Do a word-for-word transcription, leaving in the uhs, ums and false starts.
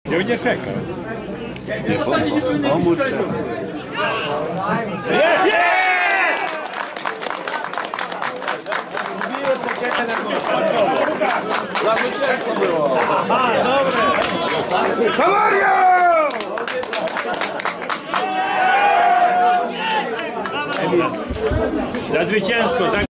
Ja nie czekam. Nie, pomóż. Jest! Jest! Za zwycięstwo było. A, dobre! Kamaria! Za zwycięstwo! Za